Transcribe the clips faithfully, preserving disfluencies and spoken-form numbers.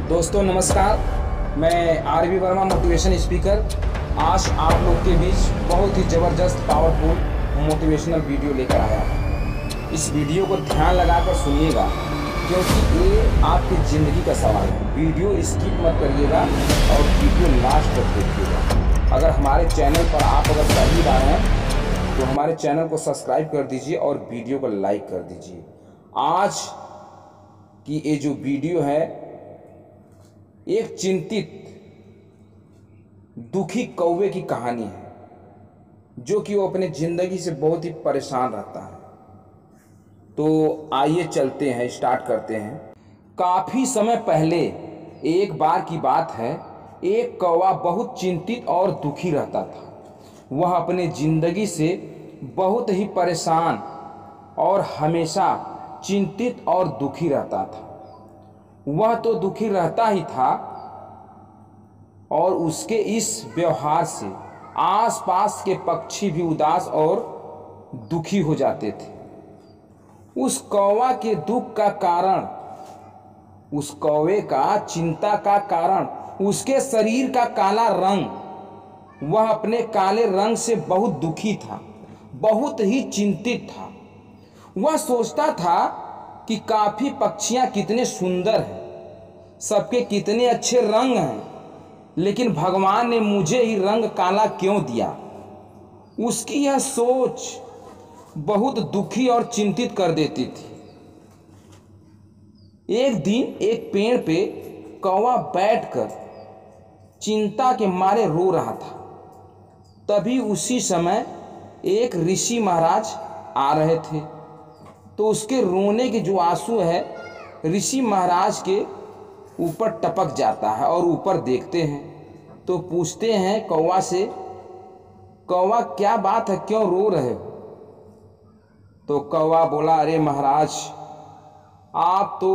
दोस्तों नमस्कार, मैं R V Verma motivation speaker आज आप लोग के बीच बहुत ही ज़बरदस्त पावरफुल मोटिवेशनल वीडियो लेकर आया हूँ। इस वीडियो को ध्यान लगाकर सुनिएगा क्योंकि ये आपकी ज़िंदगी का सवाल है। वीडियो स्किप मत करिएगा और वीडियो लास्ट तक देखिएगा। अगर हमारे चैनल पर आप अगर पहली बार हैं तो हमारे चैनल को सब्सक्राइब कर दीजिए और वीडियो को लाइक कर दीजिए। आज की ये जो वीडियो है एक चिंतित दुखी कौवे की कहानी है, जो कि वो अपने ज़िंदगी से बहुत ही परेशान रहता है। तो आइए चलते हैं, स्टार्ट करते हैं। काफ़ी समय पहले एक बार की बात है, एक कौवा बहुत चिंतित और दुखी रहता था। वह अपने ज़िंदगी से बहुत ही परेशान और हमेशा चिंतित और दुखी रहता था। वह तो दुखी रहता ही था और उसके इस व्यवहार से आसपास के पक्षी भी उदास और दुखी हो जाते थे। उस कौवा के दुख का कारण, उस कौवे का चिंता का कारण उसके शरीर का काला रंग। वह अपने काले रंग से बहुत दुखी था, बहुत ही चिंतित था। वह सोचता था कि काफ़ी पक्षियाँ कितने सुंदर हैं, सबके कितने अच्छे रंग हैं, लेकिन भगवान ने मुझे ही रंग काला क्यों दिया। उसकी यह सोच बहुत दुखी और चिंतित कर देती थी। एक दिन एक पेड़ पे कौवा बैठकर चिंता के मारे रो रहा था। तभी उसी समय एक ऋषि महाराज आ रहे थे। तो उसके रोने के जो आंसू है ऋषि महाराज के ऊपर टपक जाता है और ऊपर देखते हैं तो पूछते हैं कौवा से, कौवा क्या बात है, क्यों रो रहे हो? तो कौवा बोला, अरे महाराज, आप तो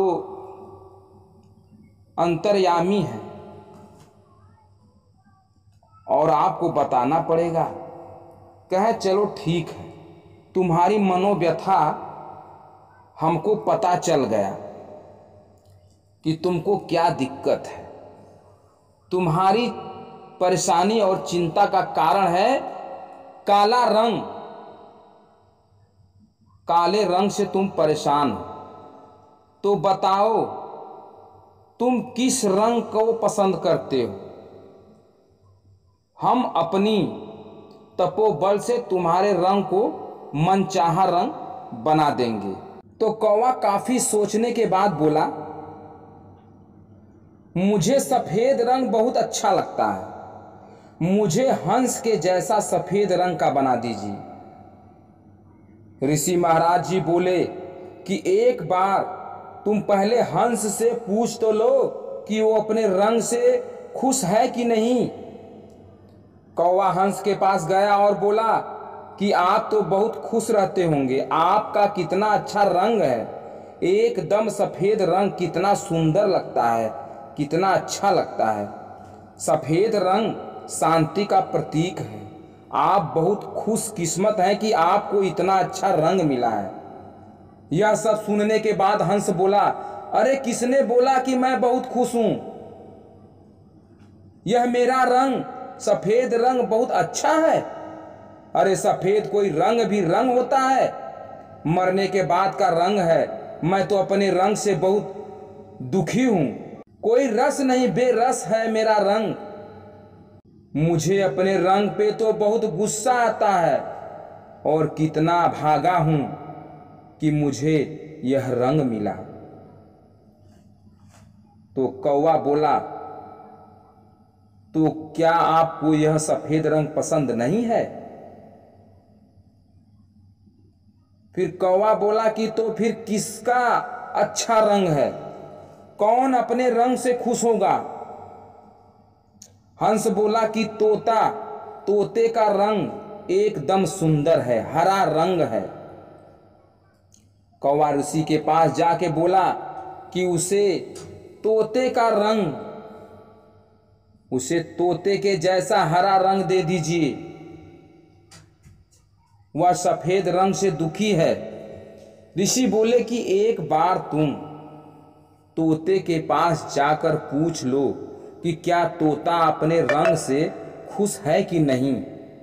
अंतर्यामी हैं और आपको बताना पड़ेगा। कहे चलो ठीक है, तुम्हारी मनोव्यथा हमको पता चल गया कि तुमको क्या दिक्कत है। तुम्हारी परेशानी और चिंता का कारण है काला रंग। काले रंग से तुम परेशान हो। तो बताओ तुम किस रंग को पसंद करते हो? हम अपनी तपोबल से तुम्हारे रंग को मनचाहा रंग बना देंगे। तो कौवा काफी सोचने के बाद बोला, मुझे सफेद रंग बहुत अच्छा लगता है, मुझे हंस के जैसा सफेद रंग का बना दीजिए। ऋषि महाराज जी बोले कि एक बार तुम पहले हंस से पूछ तो लो कि वो अपने रंग से खुश है कि नहीं। कौवा हंस के पास गया और बोला कि आप तो बहुत खुश रहते होंगे, आपका कितना अच्छा रंग है, एकदम सफेद रंग कितना सुंदर लगता है, कितना अच्छा लगता है। सफेद रंग शांति का प्रतीक है। आप बहुत खुश किस्मत हैं कि आपको इतना अच्छा रंग मिला है। यह सब सुनने के बाद हंस बोला, अरे किसने बोला कि मैं बहुत खुश हूं? यह मेरा रंग सफेद रंग बहुत अच्छा है। अरे सफेद कोई रंग भी रंग होता है, मरने के बाद का रंग है। मैं तो अपने रंग से बहुत दुखी हूं। कोई रस नहीं, बेरस है मेरा रंग। मुझे अपने रंग पे तो बहुत गुस्सा आता है और कितना भागा हूं कि मुझे यह रंग मिला। तो कौवा बोला, तो क्या आपको यह सफेद रंग पसंद नहीं है? फिर कौवा बोला कि तो फिर किसका अच्छा रंग है? कौन अपने रंग से खुश होगा? हंस बोला कि तोता, तोते का रंग एकदम सुंदर है, हरा रंग है। कौवा ऋषि के पास जाके बोला कि उसे तोते का रंग, उसे तोते के जैसा हरा रंग दे दीजिए। वह सफेद रंग से दुखी है। ऋषि बोले कि एक बार तुम तोते के पास जाकर पूछ लो कि क्या तोता अपने रंग से खुश है कि नहीं।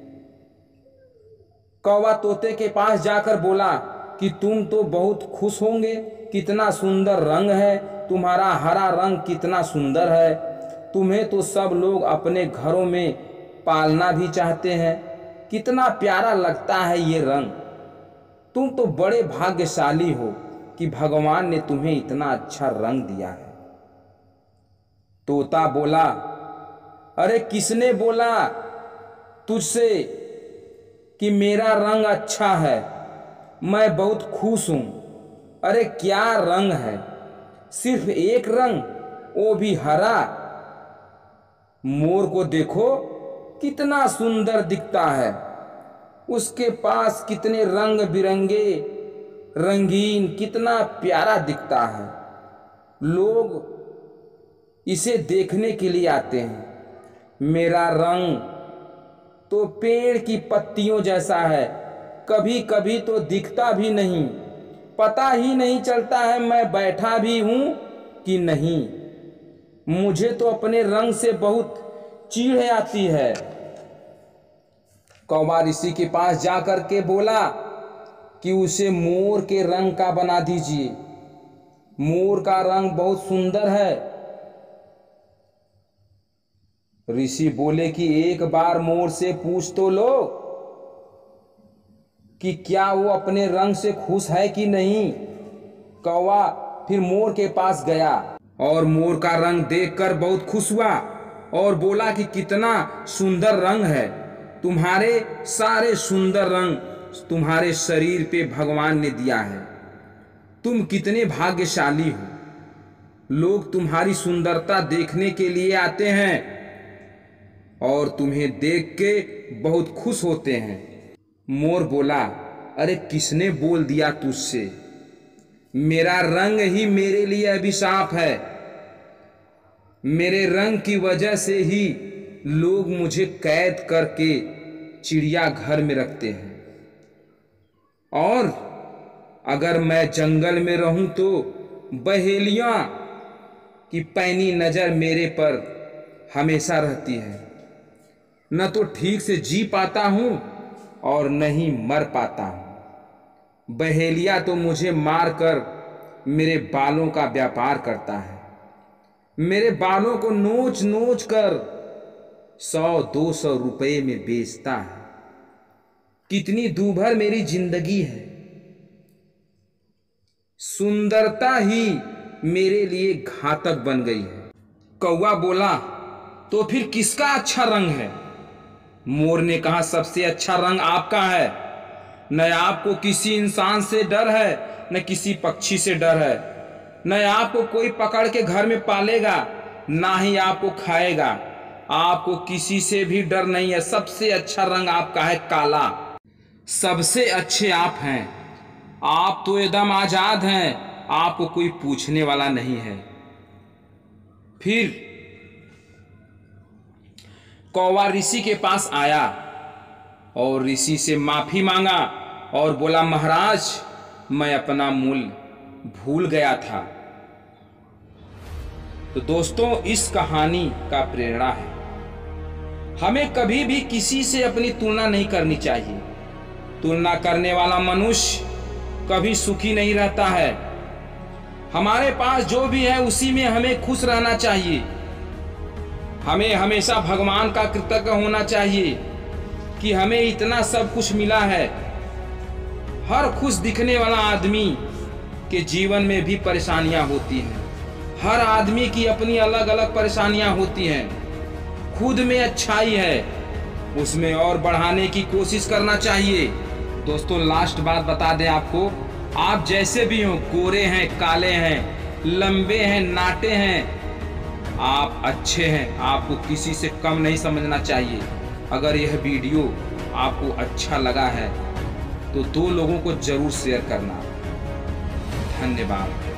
कौवा तोते के पास जाकर बोला कि तुम तो बहुत खुश होंगे, कितना सुंदर रंग है तुम्हारा, हरा रंग कितना सुंदर है, तुम्हें तो सब लोग अपने घरों में पालना भी चाहते हैं, कितना प्यारा लगता है ये रंग, तुम तो बड़े भाग्यशाली हो कि भगवान ने तुम्हें इतना अच्छा रंग दिया है। तोता बोला, अरे किसने बोला तुझसे कि मेरा रंग अच्छा है, मैं बहुत खुश हूं। अरे क्या रंग है, सिर्फ एक रंग, वो भी हरा। मोर को देखो कितना सुंदर दिखता है, उसके पास कितने रंग बिरंगे रंगीन, कितना प्यारा दिखता है, लोग इसे देखने के लिए आते हैं। मेरा रंग तो पेड़ की पत्तियों जैसा है, कभी कभी तो दिखता भी नहीं, पता ही नहीं चलता है मैं बैठा भी हूं कि नहीं। मुझे तो अपने रंग से बहुत चिढ़ आती है। कौवा ऋषि के पास जाकर के बोला कि उसे मोर के रंग का बना दीजिए, मोर का रंग बहुत सुंदर है। ऋषि बोले कि एक बार मोर से पूछ तो लो कि क्या वो अपने रंग से खुश है कि नहीं। कौवा फिर मोर के पास गया और मोर का रंग देखकर बहुत खुश हुआ और बोला कि कितना सुंदर रंग है, तुम्हारे सारे सुंदर रंग तुम्हारे शरीर पे भगवान ने दिया है, तुम कितने भाग्यशाली हो, लोग तुम्हारी सुंदरता देखने के लिए आते हैं और तुम्हें देख के बहुत खुश होते हैं। मोर बोला, अरे किसने बोल दिया तुझसे, मेरा रंग ही मेरे लिए अभिशाप है, मेरे रंग की वजह से ही लोग मुझे कैद करके चिड़ियाघर में रखते हैं, और अगर मैं जंगल में रहूं तो बहेलियां की पैनी नजर मेरे पर हमेशा रहती है, न तो ठीक से जी पाता हूं और न ही मर पाता हूं। बहेलिया तो मुझे मारकर मेरे बालों का व्यापार करता है, मेरे बालों को नोच नोच कर सौ दो सौ रुपये में बेचता है। कितनी दूभर मेरी जिंदगी है, सुंदरता ही मेरे लिए घातक बन गई है। कौवा बोला, तो फिर किसका अच्छा रंग है। मोर ने कहा, सबसे अच्छा रंग आपका है, न आपको किसी इंसान से डर है, न किसी पक्षी से डर है, न आपको कोई पकड़ के घर में पालेगा, ना ही आपको खाएगा, आपको किसी से भी डर नहीं है। सबसे अच्छा रंग आपका है काला, सबसे अच्छे आप हैं, आप तो एकदम आजाद हैं, आपको कोई पूछने वाला नहीं है। फिर कौवा ऋषि के पास आया और ऋषि से माफी मांगा और बोला, महाराज मैं अपना मूल्य भूल गया था। तो दोस्तों, इस कहानी का प्रेरणा है, हमें कभी भी किसी से अपनी तुलना नहीं करनी चाहिए। तुलना करने वाला मनुष्य कभी सुखी नहीं रहता है। हमारे पास जो भी है उसी में हमें खुश रहना चाहिए। हमें हमेशा भगवान का कृतज्ञ होना चाहिए कि हमें इतना सब कुछ मिला है। हर खुश दिखने वाला आदमी के जीवन में भी परेशानियां होती हैं, हर आदमी की अपनी अलग अलग परेशानियां होती हैं। खुद में अच्छाई है, उसमें और बढ़ाने की कोशिश करना चाहिए। दोस्तों, लास्ट बात बता दें आपको, आप जैसे भी हो, गोरे हैं, काले हैं, लंबे हैं, नाटे हैं, आप अच्छे हैं, आपको किसी से कम नहीं समझना चाहिए। अगर यह वीडियो आपको अच्छा लगा है तो दो लोगों को जरूर शेयर करना। धन्यवाद।